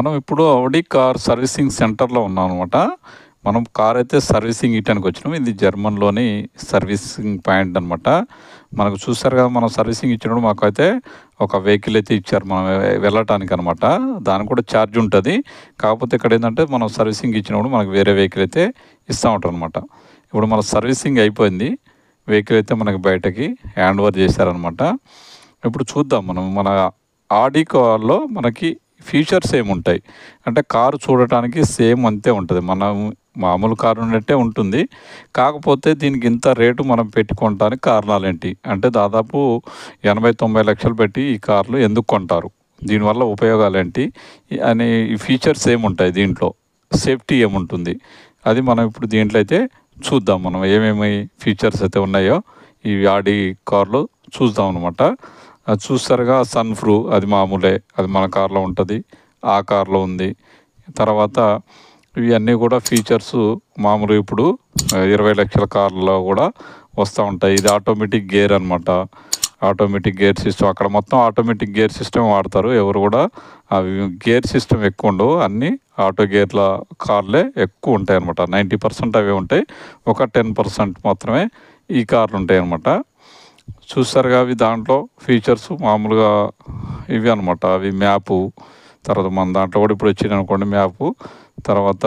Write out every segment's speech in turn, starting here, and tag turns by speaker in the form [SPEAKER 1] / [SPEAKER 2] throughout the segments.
[SPEAKER 1] మనం ఇప్పుడు ఔడి car servicing సెంటర్‌లో ఉన్నామనమాట. మనం కార్ అయితే సర్వీసింగ్ ఇయ్యటానికి వచ్చినాం. ఇది జర్మన్‌లోని సర్వీసింగ్ పాయింట్ అనమాట. మనకు చూసారు కదా! మనం సర్వీసింగ్ ఇచ్చినప్పుడు మాకైతే ఒక వెహికల్ అయితే ఇచ్చారు మనం వెళ్ళటానికనమాట. దానికి కూడా ఛార్జ్ ఉంటది. కాకపోతే ఇక్కడేందంటే మనం సర్వీసింగ్ ఇచ్చినప్పుడు మనకు వేరే వెహికల్ అయితే ఇస్తా ఉంటారనమాట. ఇప్పుడు మన సర్వీసింగ్ అయిపోయింది. వెహికల్ అయితే మనకి బయటకి హ్యాండ్ ఓవర్ చేశారనమాట. ఇప్పుడు చూద్దాం మనం మన ఆడి కార్‌లో మనకి ఫీచర్స్ ఏముంటాయి అంటే కారు చూడటానికి సేమ్ అంతే ఉంటుంది. మనం మామూలు కారు ఉన్నట్టే ఉంటుంది. కాకపోతే దీనికి ఇంత రేటు మనం పెట్టి కొనటానికి కారణాలేంటి? అంటే దాదాపు 80-90 లక్షలు పెట్టి ఈ కార్లు ఎందుకు కొంటారు? దీనివల్ల ఉపయోగాలేంటి? అని ఈ ఫీచర్స్ ఏముంటాయి దీంట్లో? సేఫ్టీ ఏముంటుంది? అది మనం ఇప్పుడు దీంట్లో అయితే చూద్దాం. మనం ఏమేమి ఫీచర్స్ అయితే ఉన్నాయో ఈ ఆడి కార్‌లో చూద్దాం అనమాట. అది చూస్తారుగా సన్ రూఫ్ అది మామూలే. అది మన కార్‌లో ఉంటది. ఆ కార్‌లో ఉంది. తర్వాత ఇవన్నీ కూడా ఫీచర్స్ మామూలుగా ఇప్పుడు 20 లక్షల కార్‌లో కూడా వస్తా ఉంటాయి. ఇది ఆటోమేటిక్ గేర్ అనమాట. ఆటోమేటిక్ గేర్ సిస్టమ్ అక్కడ మొత్తం ఆటోమేటిక్ గేర్ సిస్టమ్ వాడతారు. ఎవరు కూడా అవి గేర్ సిస్టమ్ ఎక్కువ ఉండవు. అన్నీ ఆటో గేర్ల కార్లే ఎక్కువ ఉంటాయన్నమాట. 90% అవే ఉంటాయి. ఒక 10% మాత్రమే ఈ కార్లు ఉంటాయన్నమాట. చూస్తారుగా అవి దాంట్లో ఫీచర్స్ మామూలుగా ఇవి అనమాట. అవి మ్యాపు తర్వాత మన దాంట్లో కూడా ఇప్పుడు వచ్చిందనుకోండి మ్యాపు. తర్వాత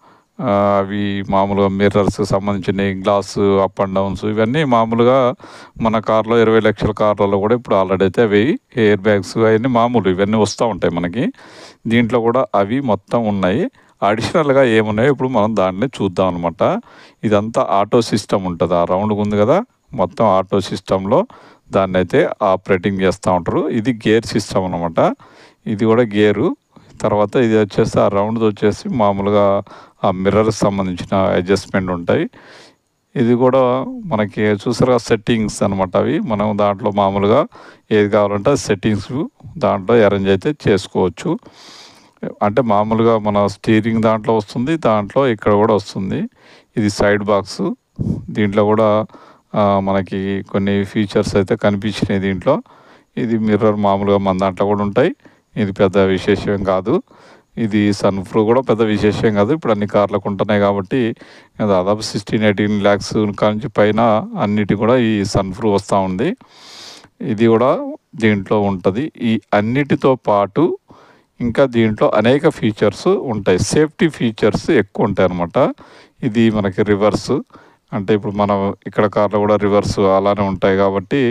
[SPEAKER 1] అవి మామూలుగా మిర్రర్స్‌కి సంబంధించినయి గ్లాసు అప్ అండ్ డౌన్స్ ఇవన్నీ మామూలుగా మన కార్‌లో 20 లక్షల కార్లలో కూడా ఇప్పుడు ఆల్రెడీ అయితే అవి ఎయిర్ బ్యాగ్స్ అవన్నీ మామూలు ఇవన్నీ వస్తూ ఉంటాయి మనకి. దీంట్లో కూడా అవి మొత్తం ఉన్నాయి. అడిషనల్‌గా ఏమున్నాయో ఇప్పుడు మనం దాన్ని చూద్దాం అనమాట. ఇదంతా ఆటో సిస్టమ్ ఉంటది. ఆ రౌండ్‌గా ఉంది కదా! మొత్తం ఆటో సిస్టమ్‌లో దాన్నైతే ఆపరేటింగ్ చేస్తూ ఉంటారు. ఇది గేర్ సిస్టమ్ అనమాట. ఇది కూడా గేరు. తర్వాత ఇది వచ్చేసి ఆ రౌండ్‌ది వచ్చేసి మామూలుగా ఆ మిర్రర్‌కి సంబంధించిన అడ్జస్ట్‌మెంట్ ఉంటాయి. ఇది కూడా మనకి చూసారుగా సెట్టింగ్స్ అనమాట అవి. మనం దాంట్లో మామూలుగా ఏది కావాలంటే సెట్టింగ్స్ దాంట్లో అరేంజ్ అయితే చేసుకోవచ్చు. అంటే మామూలుగా మన స్టీరింగ్ దాంట్లో వస్తుంది. దాంట్లో ఇక్కడ కూడా వస్తుంది. ఇది సైడ్ బాక్సు. దీంట్లో కూడా మనకి కొన్ని ఫీచర్స్ అయితే కనిపించినాయి దీంట్లో. ఇది మిర్రర్ మామూలుగా మన దాంట్లో కూడా ఉంటాయి. ఇది పెద్ద విశేషం కాదు. ఇది సన్ రూఫ్ కూడా పెద్ద విశేషం కాదు. ఇప్పుడు అన్ని కార్లకు ఉంటున్నాయి కాబట్టి దాదాపు 16-18 లాక్స్ కానుంచి పైన అన్నిటికి కూడా ఈ సన్ రూఫ్ వస్తూ ఉంది. ఇది కూడా దీంట్లో ఉంటది. ఈ అన్నిటితో పాటు ఇంకా దీంట్లో అనేక ఫీచర్స్ ఉంటాయి. సేఫ్టీ ఫీచర్స్ ఎక్కువ ఉంటాయన్నమాట. ఇది మనకి రివర్స్ అంటే ఇప్పుడు మనం ఇక్కడ కార్లో కూడా రివర్స్ అలానే ఉంటాయి కాబట్టి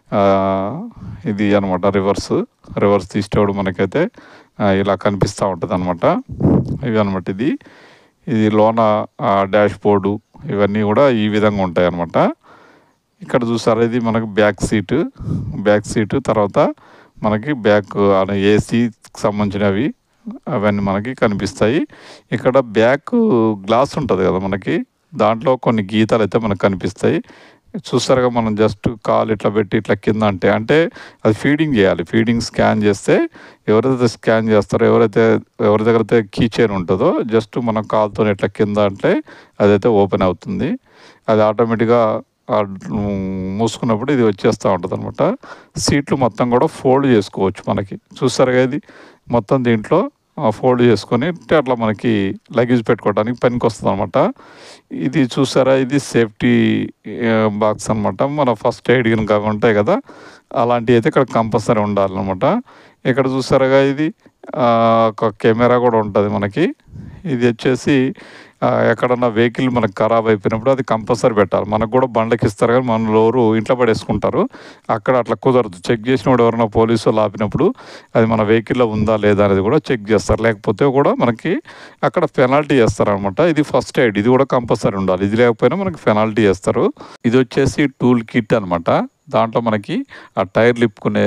[SPEAKER 1] ఇది అనమాట రివర్స్ తీసేటప్పుడు మనకైతే ఇలా కనిపిస్తూ ఉంటదనమాట. ఇవి అనమాట ఇది లోన డాష్ బోర్డు ఇవన్నీ కూడా ఈ విధంగా ఉంటాయన్నమాట. ఇక్కడ చూసారా ఇది మనకు బ్యాక్ సీటు తర్వాత మనకి బ్యాక్ ఏసీకి సంబంధించినవి అవన్నీ మనకి కనిపిస్తాయి. ఇక్కడ బ్యాక్ గ్లాస్ ఉంటుంది కదా మనకి దాంట్లో కొన్ని గీతాలు అయితే మనకు కనిపిస్తాయి. చూస్తారుగా మనం జస్ట్ కాలు ఇట్లా పెట్టి ఇట్లా కింద అంటే అది ఫీడింగ్ చేయాలి. ఫీడింగ్ స్కాన్ చేస్తే ఎవరైతే స్కాన్ చేస్తారో ఎవరి దగ్గర అయితే కీ చైన్ ఉంటుందో జస్ట్ మనం కాలుతో ఇట్లా కింద అంటే అదైతే ఓపెన్ అవుతుంది. అది ఆటోమేటిక్‌గా మూసుకున్నప్పుడు ఇది వచ్చేస్తూ ఉంటదనమాట. సీట్లు మొత్తం కూడా ఫోల్డ్ చేసుకోవచ్చు మనకి. చూస్తారుగా ఇది మొత్తం దీంట్లో ఫోల్డ్ చేసుకొని అట్లా మనకి లగేజ్ పెట్టుకోవడానికి పనికొస్తదనమాట. ఇది చూసారా ఇది సేఫ్టీ బాక్స్ అనమాట. మన ఫస్ట్ ఎయిడ్ గినక అవి ఉంటాయి కదా! అలాంటివి అయితే ఇక్కడ కంపల్సరీ ఉండాలనమాట. ఇక్కడ చూసారుగా ఇది ఒక కెమెరా కూడా ఉంటది మనకి. ఇది వచ్చేసి ఎక్కడన్నా వెహికల్ మనకు ఖరాబ్ అయిపోయినప్పుడు అది కంపల్సరీ పెట్టాలి. మనకు కూడా బండ్లకి ఇస్తారు కానీ మనలో ఎవరు ఇంట్లో పడేసుకుంటారు. అక్కడ అట్లా కుదరదు. చెక్ చేసినప్పుడు ఎవరైనా పోలీసోళ్ళు ఆపినప్పుడు అది మన వెహికల్‌లో ఉందా లేదా అనేది కూడా చెక్ చేస్తారు. లేకపోతే కూడా మనకి అక్కడ పెనాల్టీ చేస్తారనమాట. ఇది ఫస్ట్ ఎయిడ్ ఇది కూడా కంపల్సరీ ఉండాలి. ఇది లేకపోయినా మనకి పెనాల్టీ చేస్తారు. ఇది వచ్చేసి టూల్ కిట్ అనమాట. దాంట్లో మనకి ఆ టైర్లు ఇప్పుకునే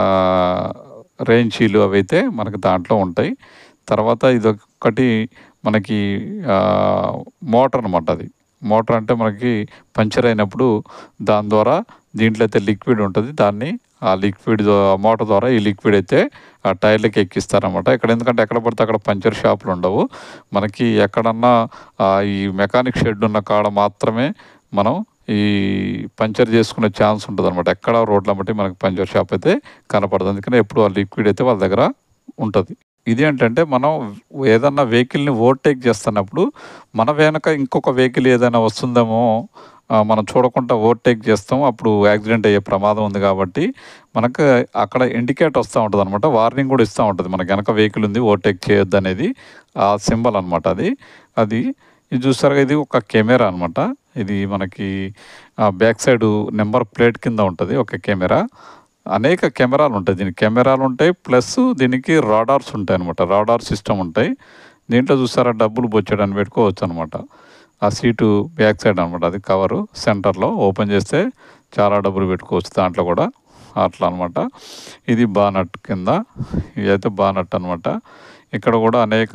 [SPEAKER 1] రెయిన్ షీల్డ్ అవైతే మనకి దాంట్లో ఉంటాయి. తర్వాత ఇదొక్కటి మనకి మోటార్ అనమాట అది. మోటార్ అంటే మనకి పంక్చర్ అయినప్పుడు దాని ద్వారా దీంట్లో అయితే లిక్విడ్ ఉంటుంది. దాన్ని ఆ లిక్విడ్ మోటార్ ద్వారా ఈ లిక్విడ్ అయితే ఆ టైర్లకి ఎక్కిస్తారనమాట. ఇక్కడ ఎందుకంటే ఎక్కడ పడితే అక్కడ పంక్చర్ షాపులు ఉండవు. మనకి ఎక్కడన్నా ఈ మెకానిక్ షెడ్ ఉన్న కాడ మాత్రమే మనం ఈ పంక్చర్ చేసుకునే ఛాన్స్ ఉంటదనమాట. ఎక్కడ రోడ్ల బట్టి మనకి పంక్చర్ షాప్ అయితే కనపడదు. అందుకని ఎప్పుడు ఆ లిక్విడ్ అయితే వాళ్ళ దగ్గర ఉంటది. ఇదేంటంటే మనం ఏదన్నా వెహికల్‌ని ఓవర్‌టేక్ చేస్తున్నప్పుడు మన వెనక ఇంకొక వెహికల్ ఏదైనా వస్తుందేమో మనం చూడకుండా ఓవర్‌టేక్ చేస్తాం. అప్పుడు యాక్సిడెంట్ అయ్యే ప్రమాదం ఉంది కాబట్టి మనకు అక్కడ ఇండికేటర్ వస్తా ఉంటదనమాట. వార్నింగ్ కూడా ఇస్తా ఉంటది. మన వెనక వెహికల్ ఉంది ఓవర్‌టేక్ చేయొద్దనేది ఆ సింబల్ అనమాట అది. అది ఇది చూసారుగా ఇది ఒక కెమెరా అనమాట. ఇది మనకి బ్యాక్ సైడు నంబర్ ప్లేట్ కింద ఉంటది ఒక కెమెరా. అనేక కెమెరాలుంటాయి. దీనికి కెమెరాలుంటాయి. ప్లస్ దీనికి రాడార్స్ ఉంటాయనమాట. రాడార్ సిస్టమ్ ఉంటాయి. దీంట్లో చూసారా డబ్బులు బొచ్చెడన్ని పెట్టుకోవచ్చనమాట. ఆ సీటు బ్యాక్ సైడ్ అనమాట. అది కవరు సెంటర్‌లో ఓపెన్ చేస్తే చాలా డబ్బులు పెట్టుకోవచ్చు దాంట్లో కూడా. అట్లా అనమాట. ఇది బానట్ కింద. ఇదైతే బానట్ అనమాట. ఇక్కడ కూడా అనేక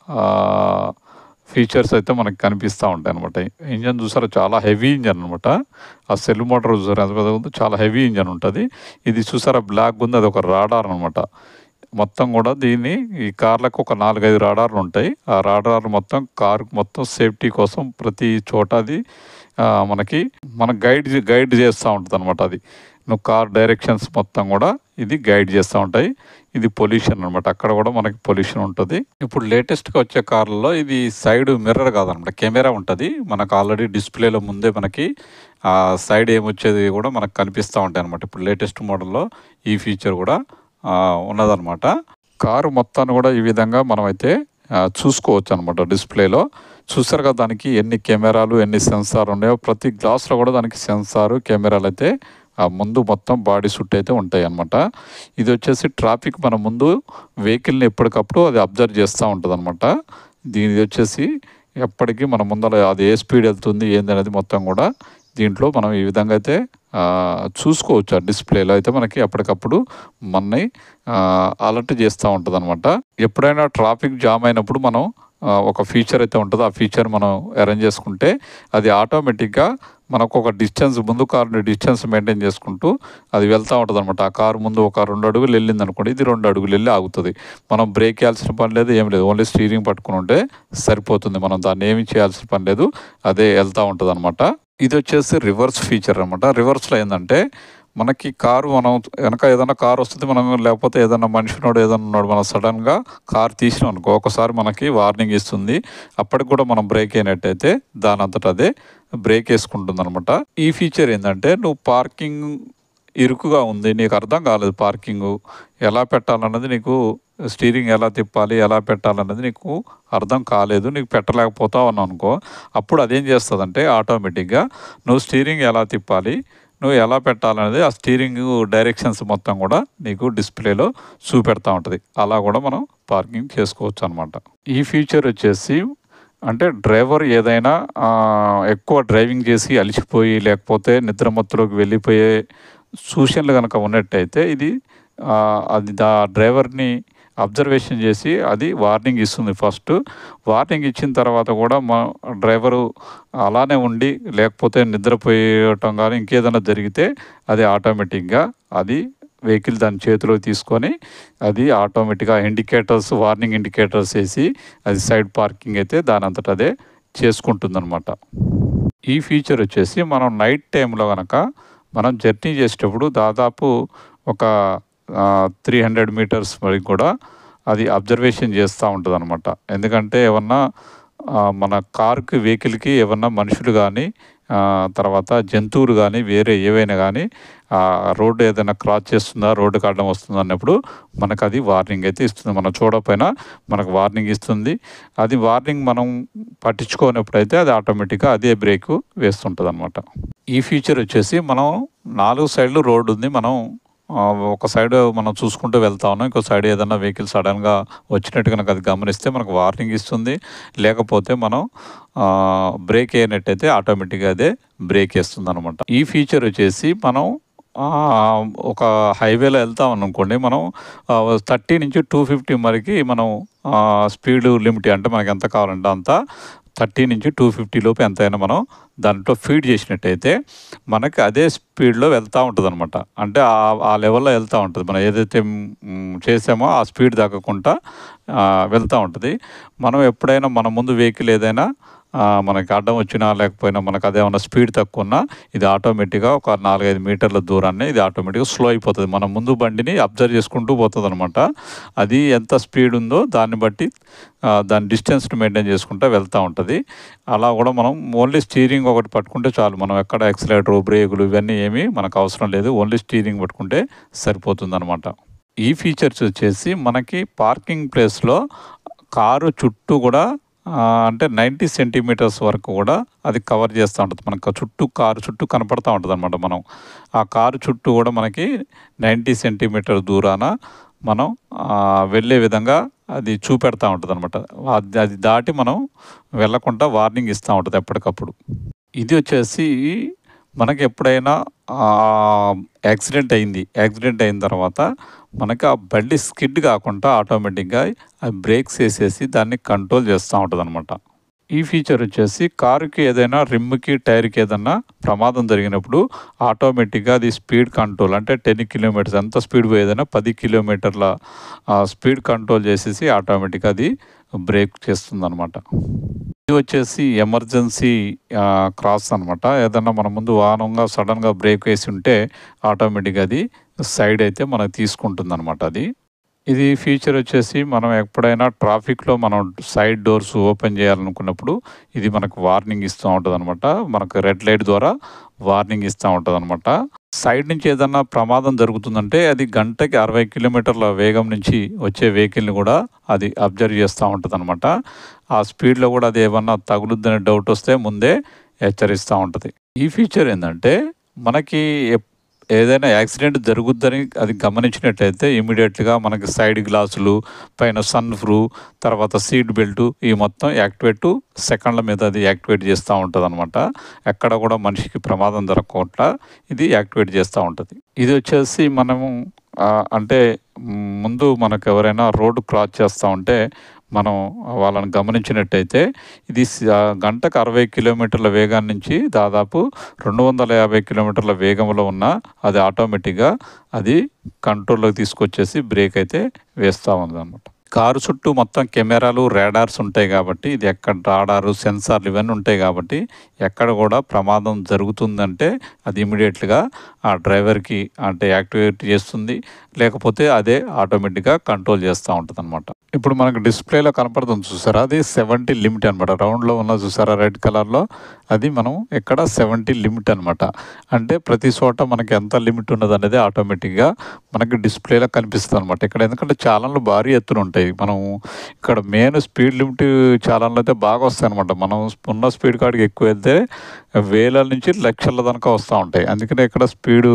[SPEAKER 1] ఆహ్, ఫీచర్స్ అయితే మనకు కనిపిస్తా ఉంటాయనమాట. ఇంజిన్ చూసారా చాలా హెవీ ఇంజిన్ అనమాట. ఆ సెల్ మోటార్ చూసారా ఎంత పెద్దగా ఉందో చాలా హెవీ ఇంజిన్ ఉంటది. ఇది చూసారా బ్లాక్‌గా ఉంది అదొక రాడార్ అనమాట. మొత్తం కూడా దీన్ని ఈ కార్లకు ఒక 4, 5 రాడార్లు ఉంటాయి. ఆ రాడార్లు మొత్తం కారుకి మొత్తం సేఫ్టీ కోసం ప్రతి చోట అది మనకి గైడ్ చేస్తూ ఉంటదనమాట అది. నువ్వు కార్ డైరెక్షన్స్ మొత్తం కూడా ఇది గైడ్ చేస్తూ ఉంటాయి. ఇది పొల్యూషన్ అనమాట. అక్కడ కూడా మనకి పొల్యూషన్ ఉంటది. ఇప్పుడు లేటెస్ట్‌గా వచ్చే కార్లలో ఇది సైడ్ మిర్రర్ కాదనమాట. కెమెరా ఉంటది. మనకు ఆల్రెడీ డిస్‌ప్లేలో ముందే మనకి సైడ్ ఏమొచ్చేది కూడా మనకు కనిపిస్తా ఉంటాయనమాట. ఇప్పుడు లేటెస్ట్ మోడల్‌లో ఈ ఫీచర్ కూడా ఉన్నదనమాట. కారు మొత్తాన్ని కూడా ఈ విధంగా మనమైతే చూసుకోవచ్చనమాట డిస్‌ప్లేలో. చూసారు కదా దానికి ఎన్ని కెమెరాలు, ఎన్ని సెన్సార్ ఉన్నాయో ప్రతి గ్లాస్‌లో కూడా దానికి సెన్సారు, కెమెరాలైతే ముందు మొత్తం బాడీ సుట్ అయితే ఉంటాయన్నమాట. ఇది వచ్చేసి ట్రాఫిక్ మన ముందు వెహికల్‌ని ఎప్పటికప్పుడు అది అబ్జర్వ్ చేస్తూ ఉంటదనమాట. దీనిది వచ్చేసి ఎప్పటికీ మన ముందర అది ఏ స్పీడ్ వెళ్తుంది ఏందనేది మొత్తం కూడా దీంట్లో మనం ఈ విధంగా అయితే చూసుకోవచ్చు. ఆ డిస్‌ప్లేలో అయితే మనకి అప్పటికప్పుడు మనని అలర్ట్ చేస్తూ ఉంటదనమాట. ఎప్పుడైనా ట్రాఫిక్ జామ్ అయినప్పుడు మనం ఒక ఫీచర్ అయితే ఉంటదో ఆ ఫీచర్ మనం అరేంజ్ చేసుకుంటే అది ఆటోమేటిక్‌గా మనకొక ముందు కారుని డిస్టెన్స్ మెయింటైన్ చేసుకుంటూ అది వెళ్తా ఉంటదనమాట. ఆ కారు ముందు ఒక 2 అడుగులు వెళ్ళిందనుకోండి ఇది 2 అడుగులు వెళ్ళి ఆగుతది. మనం బ్రేక్ ఏయాల్సిన పని లేదు ఏమి లేదు. ఓన్లీ స్టీరింగ్ పట్టుకొని ఉంటే సరిపోతుంది. మనం దాన్ని ఏమి చేయాల్సిన పని లేదు. అదే వెళ్తా ఉంటదనమాట. ఇది వచ్చేసి రివర్స్ ఫీచర్ అనమాట. రివర్స్‌లో ఏందంటే మనకి కారు మనం వెనక ఏదైనా కారు వస్తుంది మనం లేకపోతే ఏదైనా మనిషినోడు ఏదైనా ఉన్నాడు మనం సడన్గా కారు తీసినాం అనుకో ఒకసారి మనకి వార్నింగ్ ఇస్తుంది. అప్పటికి కూడా మనం బ్రేక్ అయినట్టయితే దాని అంతటా అదే బ్రేక్ వేసుకుంటుంది అనమాట. ఈ ఫీచర్ ఏంటంటే నువ్వు పార్కింగ్ ఇరుకుగా ఉంది నీకు అర్థం కాలేదు పార్కింగు ఎలా పెట్టాలన్నది నీకు స్టీరింగ్ ఎలా తిప్పాలి ఎలా పెట్టాలన్నది నీకు అర్థం కాలేదు నీకు పెట్టలేకపోతావు అని అనుకో అప్పుడు అదేం చేస్తుందంటే ఆటోమేటిక్గా నువ్వు స్టీరింగ్ ఎలా తిప్పాలి నువ్వు ఎలా పెట్టాలనేది ఆ స్టీరింగ్ డైరెక్షన్స్ మొత్తం కూడా నీకు డిస్ప్లేలో చూపెడతా ఉంటుంది. అలా కూడా మనం పార్కింగ్ చేసుకోవచ్చు అనమాట. ఈ ఫీచర్ వచ్చేసి అంటే డ్రైవర్ ఏదైనా ఎక్కువ డ్రైవింగ్ చేసి అలిసిపోయి లేకపోతే నిద్రమత్తులోకి వెళ్ళిపోయే సూచనలు కనుక ఉన్నట్టయితే ఇది అది డ్రైవర్ని అబ్జర్వేషన్ చేసి అది వార్నింగ్ ఇస్తుంది. ఫస్ట్ వార్నింగ్ ఇచ్చిన తర్వాత కూడా మా డ్రైవరు అలానే ఉండి లేకపోతే నిద్రపోయటం కానీ ఇంకేదైనా జరిగితే అది ఆటోమేటిక్గా అది వెహికల్ దాని చేతిలో తీసుకొని అది ఆటోమేటిక్గా వార్నింగ్ ఇండికేటర్స్ వేసి అది సైడ్ పార్కింగ్ అయితే దాని అంతటా అదే చేసుకుంటుందన్నమాట. ఈ ఫీచర్ వచ్చేసి మనం నైట్ టైంలో కనుక మనం జర్నీ చేసేటప్పుడు దాదాపు ఒక 300 మీటర్స్ వరకు కూడా అది అబ్జర్వేషన్ చేస్తూ ఉంటుందన్నమాట. ఎందుకంటే ఏమన్నా మన కారుకి వెహికల్కి ఏమన్నా మనుషులు కానీ తర్వాత జంతువులు కానీ వేరే ఏవైనా కానీ రోడ్డు ఏదైనా క్రాస్ చేస్తుందా రోడ్డుకి అడ్డం వస్తుందా అన్నప్పుడు మనకు అది వార్నింగ్ అయితే ఇస్తుంది. మనం చూడకపోయినా మనకు వార్నింగ్ ఇస్తుంది. అది వార్నింగ్ మనం పట్టించుకోనప్పుడు అయితే అది ఆటోమేటిక్గా అదే బ్రేక్ వేస్తుంటుంది అనమాట. ఈ ఫీచర్ వచ్చేసి మనం 4 సైడ్లు రోడ్డు ఉంది. మనం ఒక సైడ్ మనం చూసుకుంటూ వెళ్తా ఉన్నాం. ఇంకో సైడ్ ఏదైనా వెహికల్ సడన్గా వచ్చినట్టు కనుక అది గమనిస్తే మనకు వార్నింగ్ ఇస్తుంది. లేకపోతే మనం బ్రేక్ అయినట్టయితే ఆటోమేటిక్గా అదే బ్రేక్ వేస్తుంది అనమాట. ఈ ఫీచర్ వచ్చేసి మనం ఒక హైవేలో వెళ్తాం అనుకోండి మనం 30 నుంచి 250 వరకు మనం స్పీడ్ లిమిట్ అంటే మనకి ఎంత కావాలంటే అంత 30 నుంచి 250 లోపు ఎంతైనా మనం దాంట్లో ఫీడ్ చేసినట్టయితే మనకి అదే స్పీడ్లో వెళ్తూ ఉంటుంది అనమాట. అంటే ఆ లెవెల్లో వెళ్తూ ఉంటుంది. మనం ఏదైతే చేసామో ఆ స్పీడ్ తగ్గకుండా వెళ్తూ ఉంటుంది. మనం ఎప్పుడైనా మన ముందు వెహికల్ ఏదైనా మనకి అడ్డం వచ్చినా లేకపోయినా మనకు అదేమన్నా స్పీడ్ తక్కువ ఉన్నా ఇది ఆటోమేటిక్గా ఒక 4-5 మీటర్ల దూరాన్ని ఇది ఆటోమేటిక్గా స్లో అయిపోతుంది. మన ముందు బండిని అబ్జర్వ్ చేసుకుంటూ పోతుంది అనమాట. అది ఎంత స్పీడ్ ఉందో దాన్ని బట్టి దాని డిస్టెన్స్ని మెయింటైన్ చేసుకుంటూ వెళ్తూ ఉంటుంది. అలా కూడా మనం ఓన్లీ స్టీరింగ్ ఒకటి పట్టుకుంటే చాలు. మనం ఎక్కడ యాక్సిలేటరు, బ్రేకులు ఇవన్నీ ఏమీ మనకు అవసరం లేదు. ఓన్లీ స్టీరింగ్ పట్టుకుంటే సరిపోతుంది అనమాట. ఈ ఫీచర్స్ వచ్చేసి మనకి పార్కింగ్ ప్లేస్లో కారు చుట్టూ కూడా అంటే 90 సెంటీమీటర్స్ వరకు కూడా అది కవర్ చేస్తూ ఉంటుంది. మనకు కారు చుట్టూ కనపడుతూ ఉంటుంది అనమాట. మనం ఆ కారు చుట్టూ కూడా మనకి 90 సెంటీమీటర్ దూరాన మనం వెళ్ళే విధంగా అది చూపెడతా ఉంటుంది అనమాట. అది దాటి మనం వెళ్ళకుండా వార్నింగ్ ఇస్తూ ఉంటుంది ఎప్పటికప్పుడు. ఇది వచ్చేసి మనకి ఎప్పుడైనా యాక్సిడెంట్ అయిన తర్వాత మనకి ఆ బండి స్కిడ్ కాకుండా ఆటోమేటిక్గా బ్రేక్స్ వేసేసి దాన్ని కంట్రోల్ చేస్తూ ఉంటుంది అనమాట. ఈ ఫీచర్ వచ్చేసి కారుకి ఏదైనా రిమ్కి, టైర్కి ఏదైనా ప్రమాదం జరిగినప్పుడు ఆటోమేటిక్గా అది స్పీడ్ కంట్రోల్ అంటే 10 కిలోమీటర్స్ ఎంత స్పీడ్ పోయేదైనా 10 కిలోమీటర్ల స్పీడ్ కంట్రోల్ చేసేసి ఆటోమేటిక్గా అది బ్రేక్ చేస్తుంది అనమాట. ఇది వచ్చేసి ఎమర్జెన్సీ క్రాస్ అనమాట. ఏదన్నా మన ముందు వాహనంగా సడన్గా బ్రేక్ వేసి ఉంటే ఆటోమేటిక్గా అది సైడ్ అయితే మనకు తీసుకుంటుంది అనమాట. ఇది ఫీచర్ వచ్చేసి మనం ఎప్పుడైనా ట్రాఫిక్లో మనం సైడ్ డోర్స్ ఓపెన్ చేయాలనుకున్నప్పుడు ఇది మనకు వార్నింగ్ ఇస్తూ ఉంటుంది అనమాట. మనకు రెడ్ లైట్ ద్వారా వార్నింగ్ ఇస్తూ ఉంటుంది అనమాట. సైడ్ నుంచి ఏదన్నా ప్రమాదం జరుగుతుందంటే అది గంటకి 60 కిలోమీటర్ల వేగం నుంచి వచ్చే వెహికల్ని కూడా అది అబ్జర్వ్ చేస్తూ ఉంటుంది అనమాట. ఆ స్పీడ్లో కూడా అది ఏమన్నా తగులుద్దనే డౌట్ వస్తే ముందే హెచ్చరిస్తూ ఉంటుంది. ఈ ఫీచర్ ఏంటంటే మనకి ఏదైనా యాక్సిడెంట్ జరుగుద్దని అది గమనించినట్లయితే ఇమీడియట్గా మనకి సైడ్ గ్లాసులు, పైన సన్ రూఫ్, తర్వాత సీట్ బెల్ట్ ఈ మొత్తం యాక్టివేట్ సెకండ్ల మీద అది యాక్టివేట్ చేస్తూ ఉంటుంది అనమాట. ఎక్కడ కూడా మనిషికి ప్రమాదం జరగకుండా ఇది యాక్టివేట్ చేస్తూ ఉంటుంది. ఇది వచ్చేసి మనము అంటే ముందు మనకు ఎవరైనా రోడ్డు క్రాస్ చేస్తూ ఉంటే మనం వాళ్ళని గమనించినట్టయితే ఇది గంటకు 60 కిలోమీటర్ల వేగాన్ని నుంచి దాదాపు 250 కిలోమీటర్ల వేగంలో ఉన్న అది ఆటోమేటిక్గా అది కంట్రోల్లోకి తీసుకొచ్చేసి బ్రేక్ అయితే వేస్తూ ఉంది అనమాట. కారు చుట్టూ మొత్తం కెమెరాలు, రాడార్స్ ఉంటాయి కాబట్టి ఇది రాడారు, సెన్సార్లు ఇవన్నీ ఉంటాయి కాబట్టి ఎక్కడ కూడా ప్రమాదం జరుగుతుందంటే అది ఇమీడియట్గా ఆ డ్రైవర్కి అంటే యాక్టివేట్ చేస్తుంది, లేకపోతే అదే ఆటోమేటిక్గా కంట్రోల్ చేస్తూ ఉంటుంది అనమాట. ఇప్పుడు మనకు డిస్ప్లేలో కనపడుతుంది చూసారా, అది 70 లిమిట్ అనమాట. రౌండ్లో ఉన్న చూసారా రెడ్ కలర్లో, అది మనం ఇక్కడ 70 లిమిట్ అనమాట. అంటే ప్రతి చోట మనకి ఎంత లిమిట్ ఉన్నది అనేది ఆటోమేటిక్గా మనకి డిస్ప్లేలో కనిపిస్తుంది అనమాట. ఇక్కడ ఎందుకంటే ఛానళ్ళు భారీ ఎత్తున ఉంటాయి. మనం ఇక్కడ మెయిన్ స్పీడ్ లిమిట్ ఛానళ్ళు అయితే బాగా వస్తాయి అనమాట. మనం ఉన్న స్పీడ్ కాడికి ఎక్కువ వెళ్తే వేల నుంచి లక్షల దాకా వస్తూ ఉంటాయి. అందుకనే ఇక్కడ స్పీడు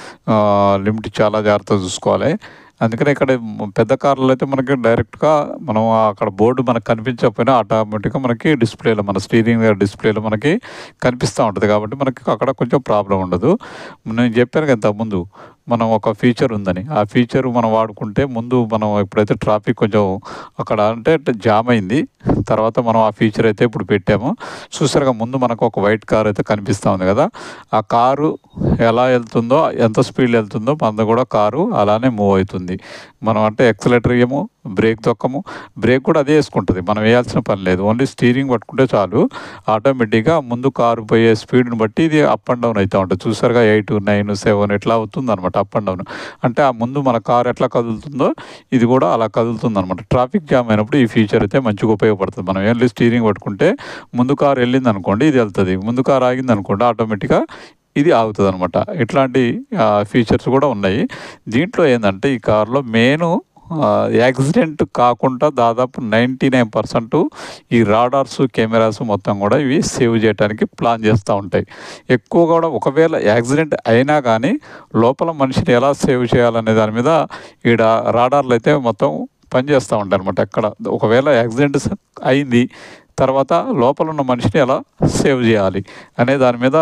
[SPEAKER 1] లిమిట్ చాలా జాగ్రత్తగా చూసుకోవాలి. అందుకనే ఇక్కడ పెద్ద కార్లలో అయితే మనకి డైరెక్ట్గా మనం అక్కడ బోర్డు మనకు కనిపించకపోయినా ఆటోమేటిక్గా మనకి డిస్ప్లేలో మన స్టీరింగ్ డిస్ప్లేలో మనకి కనిపిస్తూ ఉంటుంది కాబట్టి మనకి అక్కడ కొంచెం ప్రాబ్లం ఉండదు. నేను చెప్పాను కదా ముందు మనం ఒక ఫీచర్ ఉందని, ఆ ఫీచర్ మనం వాడుకుంటే ముందు మనం ఎప్పుడైతే ట్రాఫిక్ కొంచెం అక్కడ అంటే జామ్ అయింది తర్వాత మనం ఆ ఫీచర్ అయితే ఇప్పుడు పెట్టాము. చూసారుగా ముందు మనకు ఒక వైట్ కార్ అయితే కనిపిస్తూ ఉంది కదా, ఆ కారు ఎలా వెళ్తుందో ఎంత స్పీడ్ వెళ్తుందో మనది కూడా కారు అలానే మూవ్ అవుతుంది. మనం అంటే ఎక్సలేటర్ ఏమో బ్రేక్ తొక్కము, బ్రేక్ కూడా అదే వేసుకుంటుంది. మనం వేయాల్సిన పని లేదు, ఓన్లీ స్టీరింగ్ పట్టుకుంటే చాలు ఆటోమేటిక్గా ముందు కారు పోయే స్పీడ్ని బట్టి ఇది అప్ అండ్ డౌన్ అవుతూ ఉంటుంది. చూసారుగా 8, 9, 7 ఇట్లా అవుతుంది అనమాట అప్ అండ్ డౌన్. అంటే ఆ ముందు మన కారు ఎట్లా కదులుతుందో ఇది కూడా అలా కదులుతుంది అనమాట. ట్రాఫిక్ జామ్ అయినప్పుడు ఈ ఫీచర్ అయితే మంచిగా ఉపయోగపడుతుంది. మనం ఓన్లీ స్టీరింగ్ పట్టుకుంటే ముందు కారు వెళ్ళింది అనుకోండి ఇది వెళ్తుంది, ముందు కారు ఆగింది అనుకోండి ఆటోమేటిక్గా ఇది ఆగుతుంది అనమాట. ఇట్లాంటి ఫీచర్స్ కూడా ఉన్నాయి. దీంట్లో ఏంటంటే ఈ కారులో మెయిన్ యాక్సిడెంట్ కాకుండా దాదాపు 99% ఈ రాడార్స్, కెమెరాస్ మొత్తం కూడా ఇవి సేవ్ చేయడానికి ప్లాన్ చేస్తూ ఉంటాయి. ఎక్కువ కూడా ఒకవేళ యాక్సిడెంట్ అయినా కానీ లోపల మనిషిని ఎలా సేవ్ చేయాలనే దాని మీద ఈడ రాడార్లు అయితే మొత్తం పనిచేస్తూ ఉంటాయి అనమాట. ఎక్కడ ఒకవేళ యాక్సిడెంట్ అయింది తర్వాత లోపల ఉన్న మనిషిని ఎలా సేవ్ చేయాలి అనే దాని మీద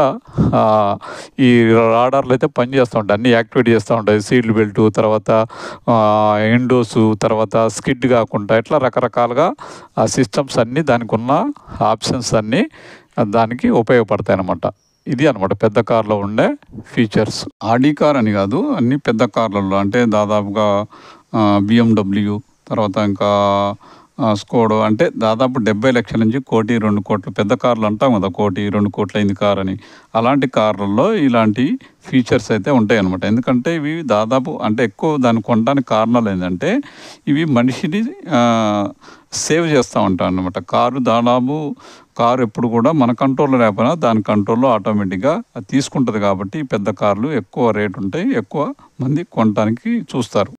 [SPEAKER 1] ఈ రాడార్లు అయితే పనిచేస్తూ ఉంటాయి, అన్నీ యాక్టివేట్ చేస్తూ ఉంటాయి. సీట్ బెల్ట్, తర్వాత విండోస్, తర్వాత స్కిడ్ కాకుండా ఇట్లా రకరకాలుగా ఆ సిస్టమ్స్ అన్నీ దానికి ఉన్న ఆప్షన్స్ అన్నీ దానికి ఉపయోగపడతాయి అన్నమాట. ఇది అనమాట పెద్ద కార్లో ఉండే ఫీచర్స్. ఆడి కార్ అని కాదు, అన్ని పెద్ద కార్లలో అంటే దాదాపుగా బిఎండబ్ల్యూ, తర్వాత ఇంకా స్కోడో, అంటే దాదాపు 70 లక్షల నుంచి 1 2 కోట్లు పెద్ద కార్లు అంటాం కదా, 1 2 కోట్ల అయింది కార్ అని. అలాంటి కార్లలో ఇలాంటి ఫీచర్స్ అయితే ఉంటాయి అనమాట. ఎందుకంటే ఇవి దాదాపు అంటే ఎక్కువ దాన్ని కొనడానికి కారణాలు ఏంటంటే ఇవి మనిషిని సేవ్ చేస్తూ ఉంటాయి అన్నమాట. కారు ఎప్పుడు కూడా మన కంట్రోల్లో లేకపోయినా దాని కంట్రోల్లో ఆటోమేటిక్గా అది తీసుకుంటుంది. కాబట్టి పెద్ద కార్లు ఎక్కువ రేటు ఉంటాయి, ఎక్కువ మంది కొనడానికి చూస్తారు.